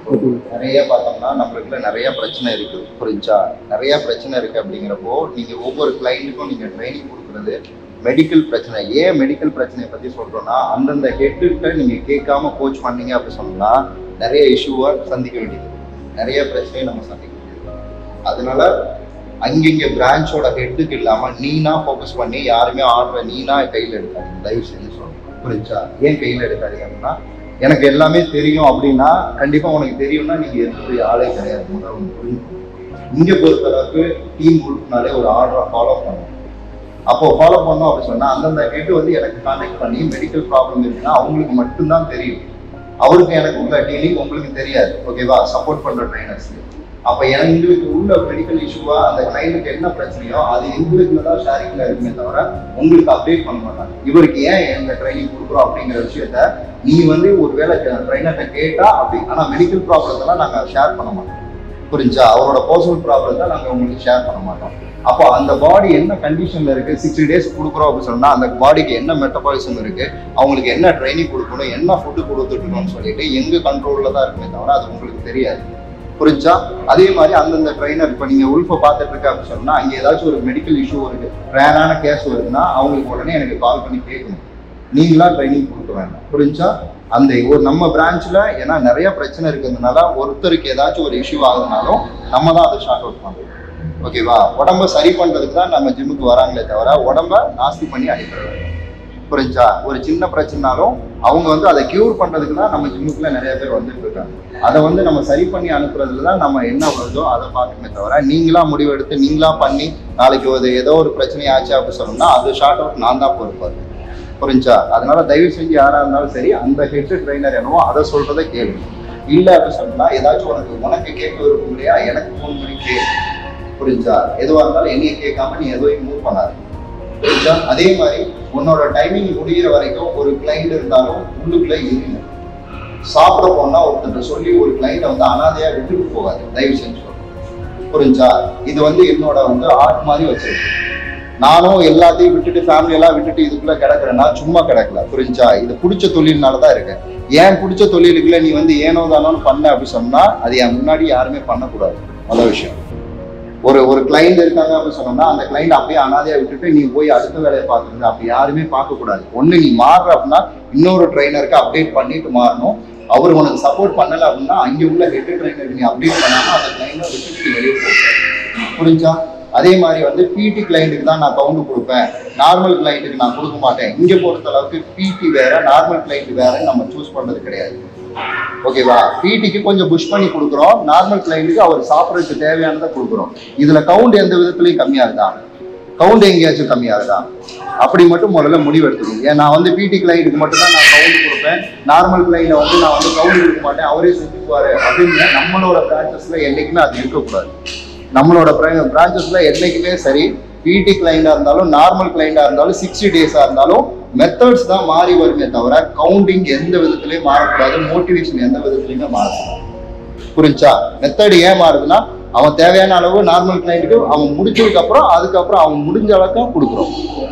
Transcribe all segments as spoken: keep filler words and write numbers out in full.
நிறைய பார்த்தோம்னா நம்மளுக்குள்ள நிறைய பிரச்சனை இருக்குது புரிஞ்சா நிறைய பிரச்சனை இருக்கு அப்படிங்கிறப்போ நீங்க ஒவ்வொரு கிளைண்ட்டுக்கும் நீங்க ட்ரைனிங் கொடுக்குறது மெடிக்கல் பிரச்சனை. ஏன் மெடிக்கல் பிரச்சனையை பத்தி சொல்றோம்னா அந்தந்த ஹெட்டுகிட்ட நீங்க கேட்காம கோச் பண்ணீங்க அப்படி சொன்னா நிறைய இஷ்யூவை சந்திக்க வேண்டியது, நிறைய பிரச்சனையை நம்ம சந்திக்க வேண்டியது. அதனால அங்கிங்க பிரான்ச்சோட ஹெட்டுக்கு இல்லாம நீனா ஃபோக்கஸ் பண்ணி யாருமே ஆர்டரை நீனா கையில் எடுக்காதீங்க, தயவு செஞ்சு சொல்றேன் புரிஞ்சா. ஏன் கையில் எடுக்காதீங்க அப்படின்னா எனக்கு எல்லாமே தெரியும் அப்படின்னா கண்டிப்பா உனக்கு தெரியும்னா நீங்க இருக்கக்கூடிய ஆளே கிடையாது. முதல்ல புரியும். இங்க பொறுத்தளவுக்கு டீம் குரூப்னாலே ஒரு ஆர்டரை ஃபாலோ பண்ணும். அப்போ ஃபாலோ பண்ணோம் அப்படின்னு சொன்னா அந்தந்த ஹெட் வந்து எனக்கு கான்டாக்ட் பண்ணி மெடிக்கல் ப்ராப்ளம் இருக்குன்னா அவங்களுக்கு மட்டும்தான் தெரியும். அவருக்கு எனக்கு உள்ள டீலிங் உங்களுக்கு தெரியாது. ஓகேவா? சப்போர்ட் பண்ற ட்ரைனர்ஸ். அப்ப எங்களுக்கு உள்ள மெடிக்கல் இஷ்யூவா அந்த கிளைண்ட்டுக்கு என்ன பிரச்சனையோ அது எங்களுக்கு தான் ஷேரிங்ல இருக்குமே தவிர உங்களுக்கு அப்டேட் பண்ண மாட்டாங்க. இவருக்கு ஏன் எந்த ட்ரைனிங் கொடுக்குறோம் அப்படிங்கிற விஷயத்த நீ வந்து ஒரு வேலை ட்ரைனர்கிட்ட கேட்டா அப்படி. ஆனா மெடிக்கல் ப்ராப்ளத்தெல்லாம் நாங்க ஷேர் பண்ண மாட்டோம் புரிஞ்சா. அவரோட பர்சனல் ப்ராப்ளத்தை நாங்க உங்களுக்கு ஷேர் பண்ண மாட்டோம். அப்போ அந்த பாடி என்ன கண்டிஷன்ல இருக்கு, சிக்ஸ்டி டேஸ் கொடுக்குறோம் அப்படின்னு சொன்னா அந்த பாடிக்கு என்ன மெட்டபாலிசம் இருக்கு, அவங்களுக்கு என்ன ட்ரைனிங் கொடுக்கணும், என்ன ஃபுட்டு கொடுத்துட்டு இருக்கணும்னு சொல்லிட்டு எங்க கண்ட்ரோல்ல தான் இருக்குமே தவிர அது உங்களுக்கு தெரியாது புரிஞ்சா. அதே மாதிரி அந்தந்த ட்ரைனர் இப்போ நீங்க உல்ஃபை பார்த்துட்டு இருக்க அப்படின்னு சொன்னா அங்கே ஏதாச்சும் ஒரு மெடிக்கல் இஷ்யூ இருக்கு, ரேரான கேஸ் வருதுன்னா அவங்களுக்கு உடனே எனக்கு கால் பண்ணி கேட்கணும், நீங்களா ட்ரைனிங் கொடுக்க வேண்டாம் புரிஞ்சா. அந்த ஒரு நம்ம பிரான்ச்ல ஏன்னா நிறைய பிரச்சனை இருக்கிறதுனால ஒருத்தருக்கு ஏதாச்சும் ஒரு இஷ்யூ ஆகுதுனாலும் நம்ம தான் அதை ஷார்ட் அவுட் பண்ணுறோம். ஓகேவா? உடம்ப சரி பண்றதுக்கு தான் நம்ம ஜிம்முக்கு வராங்களே தவிர உடம்ப நாஸ்தி பண்ணி அடிக்கிறது புரிஞ்சா. ஒரு சின்ன பிரச்சனைனாலும் அவங்க வந்து அதை கியூர் பண்றதுக்கு தான் நம்ம ஜிம்முக்குள்ள நிறைய பேர் வந்துட்டு இருக்காங்க. அதை வந்து நம்ம சரி பண்ணி அனுப்புறதுல தான் நம்ம என்ன வருதோ அதை பார்க்கணுமே தவிர நீங்களா முடிவெடுத்து நீங்களா பண்ணி நாளைக்கு ஒரு ஏதோ ஒரு பிரச்சனை ஆச்சு அப்படின்னு சொல்லணும்னா அது ஷார்ட் அவுட் நான் தான் பொறுப்பாரு புரிஞ்சா. அதனால தயவு செஞ்சு யாரா இருந்தாலும் சரி அந்த ஹெட் ட்ரைனர் என்னவோ அதை சொல்றதை கேளு. இல்லை அப்படின்னு சொன்னா ஏதாச்சும் உனக்கு உனக்கு கேட்க விருப்பம் இல்லையா எனக்கு ஃபோன் பண்ணி கேளு புரிஞ்சா. எதுவாக இருந்தாலும் என்னைய கேட்காம நீ எதுவும் மூவ் பண்ணாது புரிஞ்சா. அதே மாதிரி உன்னோட டைமிங் முடிகிற வரைக்கும் ஒரு கிளைண்ட் இருந்தாலும் உள்ளுக்குள்ள இருங்க. சாப்பிட போனா ஒருத்தர் சொல்லி ஒரு கிளைண்ட்டை வந்து அனாதையா விட்டுட்டு போகாது, தயவு செஞ்சு சொல்றேன் புரிஞ்சா. இது வந்து என்னோட வந்து ஆர்ட் மாதிரி வச்சிருக்கேன். நானும் எல்லாத்தையும் விட்டுட்டு ஃபேமிலி எல்லாம் விட்டுட்டு இதுக்குள்ள கிடக்குறேன்னா சும்மா கிடக்கல புரிஞ்சா. இது பிடிச்ச தொழில்னாலதான் இருக்கேன். ஏன் பிடிச்ச தொழிலுக்குள்ள நீ வந்து ஏனோ தானோன்னு பண்ண அப்படின்னு சொன்னா அது என் முன்னாடி யாருமே பண்ணக்கூடாது. முதல் விஷயம், ஒரு ஒரு கிளைண்ட் இருக்காங்க அப்படின்னு சொன்னோம்னா அந்த கிளைண்ட் அப்படியே அனாதையா விட்டுட்டு நீ போய் அடுத்த வேலையை பார்க்குறது அப்படி யாருமே பார்க்கக்கூடாது. ஒன்று நீ மாறுற அப்படின்னா இன்னொரு ட்ரைனருக்கு அப்டேட் பண்ணிட்டு மாறணும். அவர் உனக்கு சப்போர்ட் பண்ணலை அப்படின்னா அங்கே உள்ள ஹெட் ட்ரைனருக்கு நீ அப்டேட் பண்ணாம அந்த கிளைண்டை விட்டுட்டு நீ வெளியே போக புரிஞ்சா. அதே மாதிரி வந்து பிடி கிளைண்ட்டுக்கு தான் நான் கவுண்ட் கொடுப்பேன், நார்மல் கிளைண்ட்டுக்கு நான் கொடுக்க மாட்டேன். இங்கே பொறுத்த அளவுக்கு பிடி வேற நார்மல் கிளைண்ட் வேறன்னு நம்ம சூஸ் பண்றது கிடையாது. ஓகேவா? பிடிக்கு கொஞ்சம் புஷ் பண்ணி கொடுக்குறோம், நார்மல் கிளைண்ட்டுக்கு அவர் சாப்பிட்றதுக்கு தேவையானதை கொடுக்குறோம். இதுல கவுண்ட் எந்த விதத்துலையும் கம்மியாகுதா? கவுண்ட் எங்கேயாச்சும் கம்மியாகுதா? அப்படி மட்டும் முதல்ல முடிவு எடுத்துக்கணும். ஏன் நான் வந்து பிடி கிளைண்ட்டுக்கு மட்டும் தான் நான் கவுண்ட் கொடுப்பேன், நார்மல் கிளைண்ட்டை வந்து நான் வந்து கவுண்ட் கொடுக்க மாட்டேன், அவரே செஞ்சுக்குவாரு அப்படின்னு நம்மளோட பிரான்ச்சஸ்ல என்னைக்குமே அது இருக்கக்கூடாது. நம்மளோட பிரான்ச்சஸ்ல என்னைக்குமே சரி பிடி கிளைண்டா இருந்தாலும் நார்மல் கிளைண்டா இருந்தாலும் சிக்ஸ்டி டேஸா இருந்தாலும் மெத்தட்ஸ் தான் மாறி வருமே தவிர கவுண்டிங் எந்த விதத்திலையும் மாறக்கூடாது, மோட்டிவேஷன் எந்த விதத்துலையுமே மாறக்கூடாது புரிஞ்சா. மெத்தட் ஏன் மாறுதுன்னா அவன் தேவையான அளவு நார்மல் கிளைண்ட்டுக்கு அவன் முடிச்சதுக்கு அப்புறம் அதுக்கப்புறம் அவன் முடிஞ்ச அளவுக்கு கொடுக்குறோம்.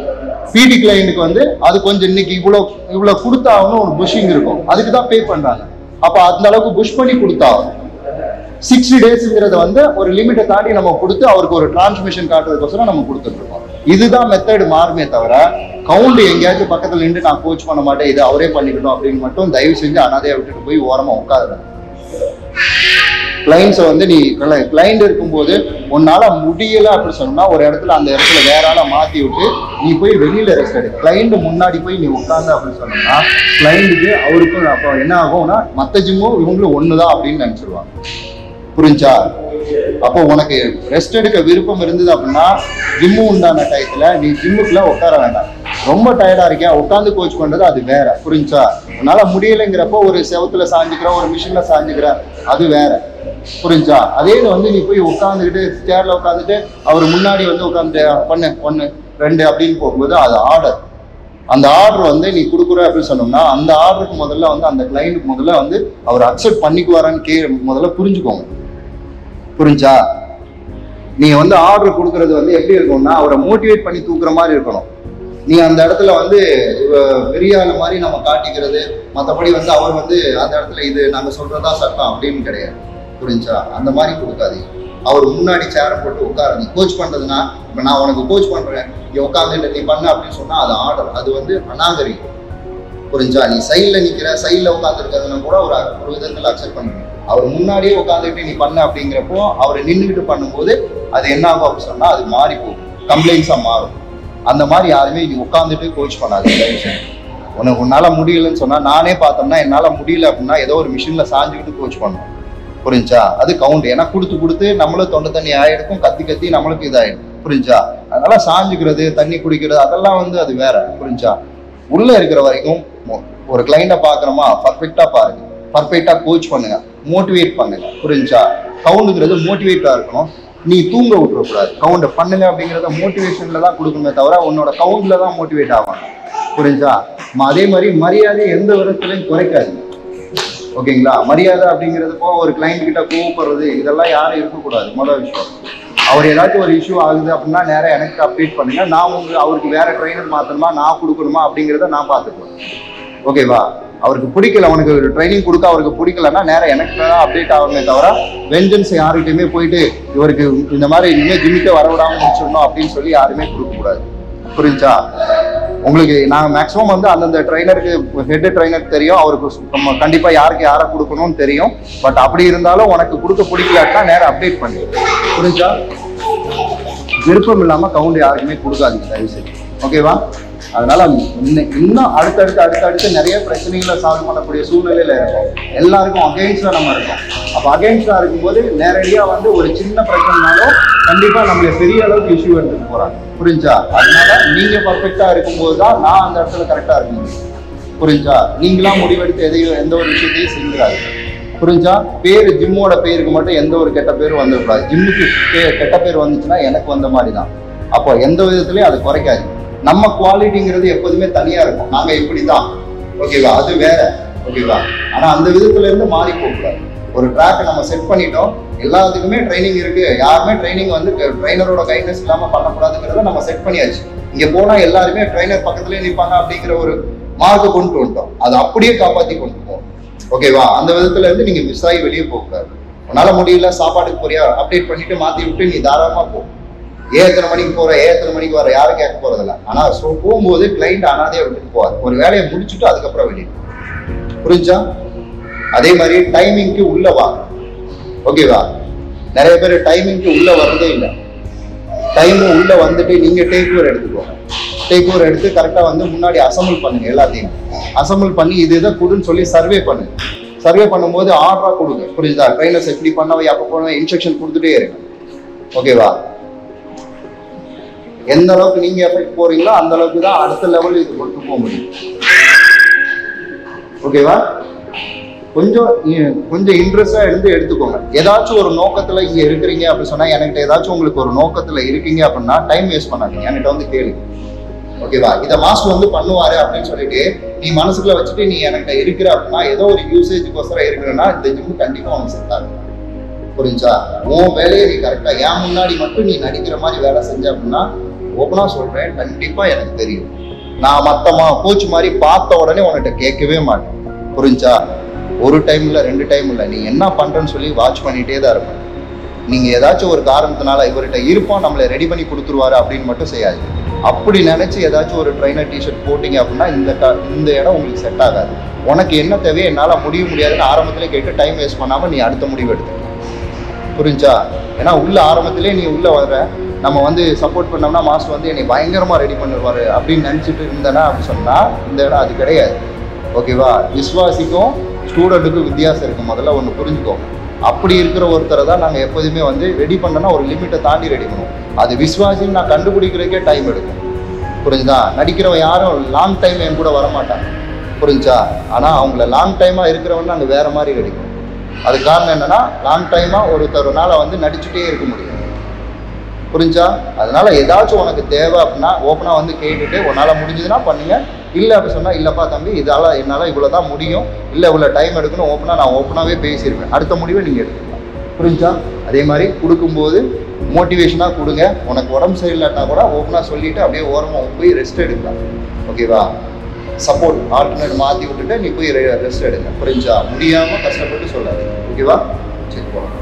பிடி கிளைண்ட்டுக்கு வந்து அது கொஞ்சம் இன்னைக்கு இவ்வளவு இவ்வளவு கொடுத்தாகணும் ஒரு புஷிங் இருக்கும், அதுக்கு தான் பே பண்றாங்க. அப்ப அந்த அளவுக்கு புஷ் பண்ணி கொடுத்தாகணும். சிக்ஸ்டி டேஸ்ங்கிறத வந்து ஒரு லிமிட்டை தாண்டி நம்ம கொடுத்து அவருக்கு ஒரு டிரான்ஸ்மிஷன் காட்டுறதுக்கோசரம் நம்ம கொடுத்துட்டு இருக்கோம். இதுதான் மெத்தட் மாறுமே தவிர கவுண்ட் எங்கேயாச்சும் பக்கத்துல நின்று நான் கோச் பண்ண மாட்டேன் இது அவரே பண்ணிக்கணும் அப்படின்னு மட்டும் தயவு செஞ்சு அனாதையா விட்டுட்டு போய் ஓரமா உட்காருங்க. கிளைண்ட்ஸை வந்து நீ கிளைண்ட் இருக்கும்போது உன்னால முடியல அப்படின்னு சொன்னா ஒரு இடத்துல அந்த இடத்துல வேற ஆளை மாத்தி விட்டு நீ போய் வெளியில ரெஸ்ட் எடு. கிளைண்ட் முன்னாடி போய் நீ உட்கார்ந்த அப்படின்னு சொன்னோம்னா கிளைண்ட்டுக்கு அவருக்கும் அப்போ என்ன ஆகும்னா மற்ற ஜிம்மும் இவங்களும் ஒண்ணுதான் அப்படின்னு நினைச்சிருவாங்க புரிஞ்சா. அப்போ உனக்கு ரெஸ்ட் எடுக்க விருப்பம் இருந்தது அப்படின்னா ஜிம்மு உண்டான டயத்துல நீ ஜிம்முக்குள்ள உட்கார வேண்டாம். ரொம்ப டயர்டா இருக்கேன் உட்காந்து கோச் பண்றது அது வேற புரிஞ்சா. உன்னால முடியலைங்கிறப்போ ஒரு செவத்துல சாஞ்சுக்கிற ஒரு மிஷின்ல சாஞ்சுக்கிற அது வேற புரிஞ்சா. அதே வந்து நீ போய் உட்காந்துக்கிட்டு சேர்ல உட்காந்துட்டு அவர் முன்னாடி வந்து உட்காந்துட்டு பண்ணு ஒன்னு ரெண்டு அப்படின்னு போகும்போது அது ஆர்டர். அந்த ஆர்டர் வந்து நீ கொடுக்குற அப்படின்னு சொன்னோம்னா அந்த ஆர்டருக்கு முதல்ல வந்து அந்த கிளைண்ட்டுக்கு முதல்ல வந்து அவர் அக்செப்ட் பண்ணிக்குவாரான்னு கே முதல்ல புரிஞ்சுக்கோங்க புரிஞ்சா. நீ வந்து ஆர்டர் கொடுக்கறது வந்து எப்படி இருக்கும்னா அவரை மோட்டிவேட் பண்ணி தூக்குற மாதிரி இருக்கணும். நீ அந்த இடத்துல வந்து பெரிய ஆள் மாதிரி நம்ம காட்டிக்கிறது, மற்றபடி வந்து அவர் வந்து அந்த இடத்துல இது நாங்கள் சொல்றதா சட்டம் அப்படின்னு கிடையாது. புரிஞ்சா? அந்த மாதிரி கொடுக்காதீங்க. அவர் முன்னாடி சேரை போட்டு உட்கார, நீ கோச் பண்றதுன்னா இப்போ நான் உனக்கு கோச் பண்றேன், நீ உட்காந்துட்டு நீ பண்ண அப்படின்னு சொன்னா அது ஆர்டர், அது வந்து அநாகரிகம். புரிஞ்சா? நீ சைடில் நிற்கிற, சைடில் உட்காந்துருக்கிறதுனா கூட ஒரு ஒரு விதத்தில் அக்செப்ட் பண்ணுங்க. அவர் முன்னாடியே உட்காந்துட்டு நீ பண்ண அப்படிங்கிறப்போ அவர் நின்றுக்கிட்டு பண்ணும்போது அது என்ன ஆகும் அப்படின்னு சொன்னா அது மாறி போகும், கம்ப்ளைண்ட்ஸா மாறும். அந்த மாதிரி யாருமே நீ உட்காந்துட்டு கோச் பண்ணாது. உனக்கு உன்னால முடியலன்னு சொன்னா, நானே பார்த்தோம்னா என்னால முடியல அப்படின்னா ஏதோ ஒரு மிஷின்ல சாஞ்சுக்கிட்டு கோச் பண்ணணும். புரிஞ்சா? அது கவுண்ட். ஏன்னா கொடுத்து கொடுத்து நம்மளும் தொண்டை தண்ணி ஆயிடுக்கும், கத்தி கத்தி நம்மளுக்கு இதாயிடும். புரிஞ்சா? அதனால சாஞ்சுக்கிறது, தண்ணி குடிக்கிறது அதெல்லாம் வந்து அது வேற. புரிஞ்சா? உள்ள இருக்கிற வரைக்கும் ஒரு கிளைண்ட பாக்குறோமா, பர்ஃபெக்டா பாருங்க, பர்ஃபெக்டா கோச் பண்ணுங்க, மோட்டிவேட் பண்ணுங்க. புரிஞ்சா? கவுண்டுங்கிறது மோட்டிவேட்டா இருக்கணும். நீ தூங்க விட்டுறக்கூடாது. கவுண்ட் பண்ணுங்க அப்படிங்கிறத மோட்டிவேஷன்ல தான் கொடுக்கணுமே தவிர உன்னோட கவுண்ட்ல தான் மோட்டிவேட் ஆகணும். புரிஞ்சா? அதே மாதிரி மரியாதை எந்த விதத்துலையும் குறைக்காது. ஓகேங்களா? மரியாதை அப்படிங்கிறதுப்போ ஒரு கிளைண்ட் கிட்ட கோவப்படுறது இதெல்லாம் யாரும் இருக்கக்கூடாது. முதல் விஷயம், அவர் ஏதாச்சும் ஒரு இஷ்யூ ஆகுது அப்படின்னா நேரம் எனக்கு அப்டேட் பண்ணுங்க. நான் உங்க அவருக்கு வேற ட்ரைனர் மாற்றணுமா, நான் கொடுக்கணுமா அப்படிங்கிறத நான் பார்த்துக்குவேன். ஓகேவா? அவருக்கு பிடிக்கல, அவனுக்கு ட்ரைனிங் கொடுக்க அவருக்கு பிடிக்கலன்னா நேரம் எனக்கு தான் அப்டேட் ஆகுமே தவிர வெஞ்சன்ஸ் யாருக்கிட்டையுமே போயிட்டு இவருக்கு இந்த மாதிரி இனிமேல் ஜிம்மிட்ட வரவிடாமல் முடிச்சிடணும் அப்படின்னு சொல்லி யாருமே கொடுக்கக்கூடாது. புரிஞ்சா? உங்களுக்கு நாங்கள் மேக்ஸிமம் வந்து அந்தந்த ட்ரைனருக்கு, ஹெட் ட்ரைனருக்கு தெரியும், அவருக்கு கண்டிப்பாக யாருக்கு யாரை கொடுக்கணும்னு தெரியும். பட் அப்படி இருந்தாலும் உனக்கு கொடுக்க பிடிக்கலாட்டினா நேரம் அப்டேட் பண்ணி. புரிஞ்சா? விருப்பம் இல்லாமல் கவுண்ட் யாருக்குமே கொடுக்காதீங்க தயவுசெய்து. ஓகேவா? அதனால இன்னும் அடுத்தடுத்து அடுத்தடுத்து நிறைய பிரச்சனைகளை சால்வ் பண்ணக்கூடிய சூழ்நிலையில இருக்கும். எல்லாருக்கும் அகெயின்ஸ்டா நம்ம இருக்கோம். அப்போ அகெயின்ஸ்டா இருக்கும்போது நேரடியாக வந்து ஒரு சின்ன பிரச்சனைனாலும் கண்டிப்பாக நம்மளை பெரிய அளவுக்கு இஷ்யூ எடுத்துட்டு போறாங்க. புரிஞ்சா? அதனால நீங்க பர்ஃபெக்டா இருக்கும்போது தான் நான் அந்த இடத்துல கரெக்டா இருக்க முடியும். புரிஞ்சா? நீங்களா முடிவெடுத்து எதையும் எந்த ஒரு விஷயத்தையும் செஞ்சிடாது. புரிஞ்சா? பேர் ஜிம்மோட பேருக்கு மட்டும் எந்த ஒரு கெட்ட பேரும் வந்துடக்கூடாது. ஜிம்முக்கு கெட்ட பேர் வந்துச்சுன்னா எனக்கு வந்த மாதிரி தான். அப்போ எந்த விதத்துலையும் அது குறைக்காது. நம்ம குவாலிட்டிங்கிறது எப்போதுமே தனியா இருக்கும். நாங்க இப்படிதான், ஓகேவா? அது வேற. ஓகேவா? ஆனா அந்த விதத்துல இருந்து மாறி போகக்கூடாது. ஒரு ட்ராக்கை நம்ம செட் பண்ணிட்டோம், எல்லாத்துக்குமே ட்ரைனிங் இருக்கு, யாருமே ட்ரைனிங் வந்து ட்ரைனரோட கைட்னஸ் இல்லாம பண்ணக்கூடாதுங்கிறத நம்ம செட் பண்ணியாச்சு. இங்க போனா எல்லாருமே ட்ரைனர் பக்கத்துலயே நிற்பாங்க அப்படிங்கிற ஒரு மார்க்கை கொண்டு வந்துட்டோம். அதை அப்படியே காப்பாத்தி கொண்டு போவோம். ஓகேவா? அந்த விதத்துல இருந்து நீங்க மிஸ் ஆகி வெளியே போகக்கூடாது. உன்னால முடியல, சாப்பாட்டுக்கு போறியா, அப்டேட் பண்ணிட்டு மாத்தி விட்டு நீ தாராளமா போ. ஏன் எத்தனை மணிக்கு போற, ஏன் எத்தனை மணிக்கு வர, யாரும் கேட்க போறதில்ல. ஆனா போகும்போது கிளைண்ட் அனாதையா விட்டுட்டு போவார். ஒரு வேலையை முடிச்சுட்டு அதுக்கப்புறம் வெளியே. புரிஞ்சா? அதே மாதிரி டைமிங்க்கு உள்ள வாங்க. ஓகேவா? நிறைய பேர் டைமிங்க்கு உள்ள வர்றதே இல்லை. டைம் உள்ள வந்துட்டு நீங்க டேக் ஓவர் எடுத்துக்கோங்க. டேக் ஓவர் எடுத்து கரெக்டா வந்து முன்னாடி அசம்பிள் பண்ணுங்க. எல்லாத்தையும் அசம்பிள் பண்ணி இது இதை கொடுன்னு சொல்லி சர்வே பண்ணுங்க. சர்வே பண்ணும்போது ஆர்டரா கொடுங்க. புரியுதா? ட்ரைனர்ஸ் எப்படி பண்ணவை, அப்போ போனவை இன்ஸ்ட்ரக்ஷன் கொடுத்துட்டே இருங்க. ஓகேவா? எந்த அளவுக்கு நீங்க எஃபெக்ட் போறீங்களோ அந்த அளவுக்கு தான் அடுத்த லெவல் இது கொண்டு போக முடியும். ஓகேவா? கொஞ்சம் கொஞ்சம் இன்ட்ரெஸ்டா இருந்து எடுத்துக்கோங்க. ஏதாச்சும் ஒரு நோக்கத்துல இங்க இருக்கிறீங்க அப்படின்னு சொன்னா, என்கிட்ட ஏதாச்சும் உங்களுக்கு ஒரு நோக்கத்துல இருக்கீங்க அப்படின்னா டைம் வேஸ்ட் பண்ணாதீங்க, என்கிட்ட வந்து கேளுங்க. ஓகேவா? இதை மாஸ்டர் வந்து பண்ணுவாரு அப்படின்னு சொல்லிட்டு நீ மனசுக்குள்ள வச்சுட்டு நீ என்கிட்ட இருக்கிற அப்படின்னா, ஏதோ ஒரு யூசேஜுக்கோசரம் இருக்கிறன்னா இந்த ஜிம் கண்டிப்பா உனக்கு செட் ஆகும். புரிஞ்சா? உன் வேலையை நீ கரெக்டா ஏன் முன்னாடி மட்டும் நீ நடிக்கிற மாதிரி வேலை செஞ்ச அப்படின்னா, ஓப்பனா சொல்றேன், கண்டிப்பா எனக்கு தெரியும். நான் மத்தமா கோச் மாதிரி பார்த்த உடனே உன்கிட்ட கேட்கவே மாட்டேன். புரிஞ்சா? ஒரு டைம் இல்லை, ரெண்டு டைம் இல்லை, நீ என்ன பண்றேன்னு சொல்லி வாட்ச் பண்ணிட்டே தான் இருப்பேன். நீங்க ஏதாச்சும் ஒரு காரணத்தினால இவர்கிட்ட இருப்போம் நம்மளை ரெடி பண்ணி கொடுத்துருவாரு அப்படின்னு மட்டும் செய்யாது. அப்படி நினைச்சு ஏதாச்சும் ஒரு ட்ரைனர் டிஷர்ட் போட்டீங்க அப்படின்னா இந்த இந்த இடம் உங்களுக்கு செட் ஆகாது. உனக்கு என்ன தேவையோ என்னால முடிய முடியாதுன்னு ஆரம்பத்திலே கேட்டு டைம் வேஸ்ட் பண்ணாம நீ அடுத்த முடிவு எடுத்து. புரிஞ்சா? ஏன்னா உள்ள ஆரம்பத்திலே நீ உள்ள வர்ற, நம்ம வந்து சப்போர்ட் பண்ணோம்னா மாஸ்டர் வந்து என்னை பயங்கரமா ரெடி பண்ணிடுவாரு அப்படின்னு நினைச்சிட்டு இருந்தேன்னா அப்படி சொன்னா இந்த இடம் அது கிடையாது. ஓகேவா? விஸ்வாசிக்கும் ஸ்டூடெண்ட்டுக்கும் வித்தியாசம் இருக்கு. முதல்ல ஒன்று புரிஞ்சுக்கோங்க. அப்படி இருக்கிற ஒருத்தரை தான் நாங்கள் எப்போதுமே வந்து ரெடி பண்ணோன்னா ஒரு லிமிட்டை தாண்டி ரெடி பண்ணுவோம். அது விஸ்வாசின்னு நான் கண்டுபிடிக்கிறதுக்கே டைம் எடுக்கும். புரிஞ்சுதா? நடிக்கிறவன் யாரும் லாங் டைம் என் கூட வரமாட்டாங்க. புரிஞ்சா? ஆனால் அவங்கள லாங் டைமாக இருக்கிறவன் நாங்கள் வேற மாதிரி ரெடி பண்ணுவோம். அது காரணம் என்னன்னா, லாங் டைமாக ஒருத்தருனால வந்து நடிச்சுட்டே இருக்க முடியும். புரிஞ்சா? அதனால ஏதாச்சும் உனக்கு தேவை அப்படின்னா ஓப்பனாக வந்து கேட்டுட்டு உன்னால் முடிஞ்சதுன்னா பண்ணுங்க. இல்லை அப்படி சொன்னால் இல்லைப்பா தம்பி இதால் என்னால் இவ்வளோ தான் முடியும், இல்லை இவ்வளோ டைம் எடுக்கணும், ஓப்பனாக நான் ஓப்பனாகவே பேசியிருப்பேன். அடுத்த முடிவை நீங்கள் எடுத்துக்கலாம். புரிஞ்சா? அதே மாதிரி கொடுக்கும்போது மோட்டிவேஷனாக கொடுங்க. உனக்கு உடம்பு சரியில்லைன்னா கூட ஓப்பனாக சொல்லிவிட்டு அப்படியே ஓரமாக போய் ரெஸ்ட் எடுக்கலாம். ஓகேவா? சப்போர்ட் ஆல்டர்னேட் மாற்றி விட்டுட்டு நீ போய் ரெஸ்ட் எடுங்க. புரிஞ்சா? முடியாமல் கஷ்டப்பட்டு சொல்லாது. ஓகேவா? சரி போகலாம்.